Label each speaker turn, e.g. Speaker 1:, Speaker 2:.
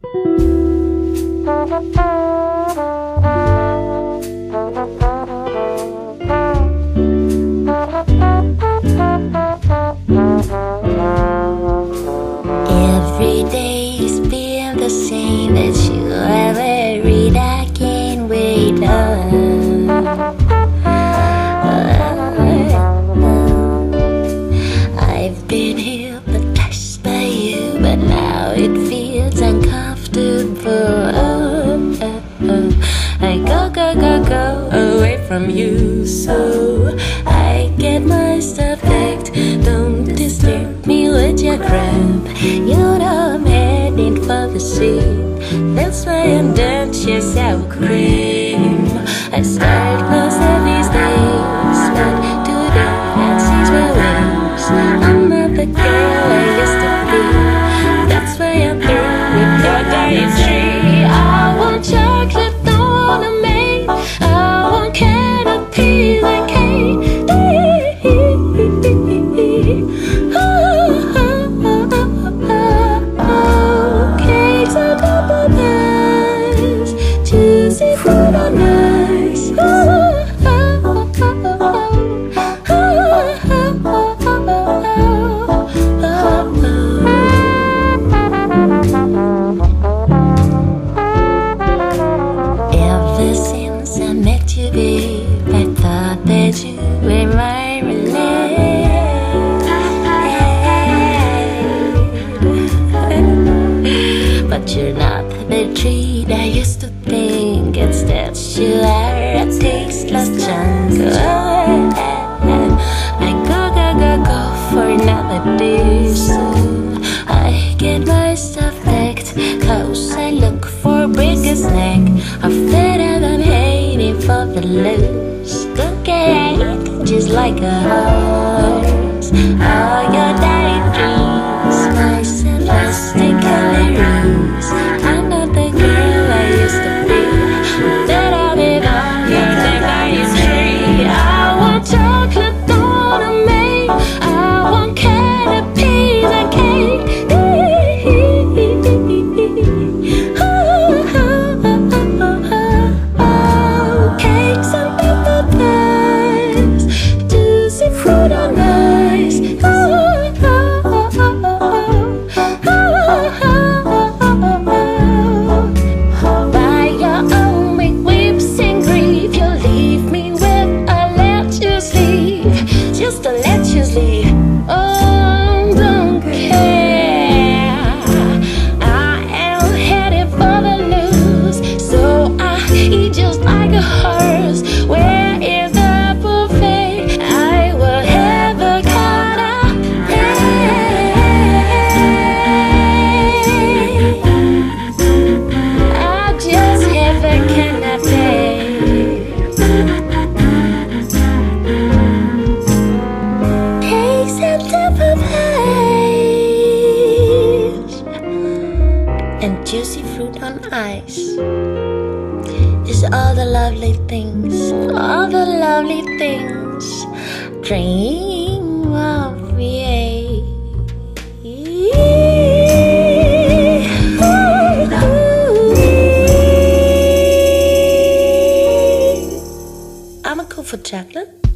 Speaker 1: Every day's been the same, that you are worried I can't wait on. I've been hypnotized by you, but now it feels uncomfortable. I go away from you, so I get my stuff packed. Don't disturb me with your crap. You know I'm heading for the sea. That's why I'm done your sour cream. I start most of these days, but today I change my ways. I'm not the girl I used to be. That's why I'm through with your dietary. I want chocolate, don't wanna make. I want canopies and cake. Cakes on top of pies, juicy fruit on ice. Ever since I met you, babe, I thought that you were my relay. But you're not the treat I used to think. Instead, you are a tasteless chunk. I go for another day, so I get my stuff packed. Cause I look for a bigger snack. I'm fed up, I'm hating for the loose. Look at just like a horse. All your diet dreams, nice and plastic calories. I'm not the girl I used to be. That I'll be on your dietary. I want chocolate, don't wanna make. I want canopies and cake. Cakes and pepper pies, juicy fruit on ice. By your own, make whips and grief. You leave me with a lettuce leaf, just a lettuce leaf. Oh, don't care. I am headed for the loose, so I eat just like a horse. Where is the buffet? I will have a canapé. I just have a canapé. Cakes and pepper pies and juicy fruit on ice. Is all the lovely things, all the lovely things. Dream of me. I'm a go for chocolate.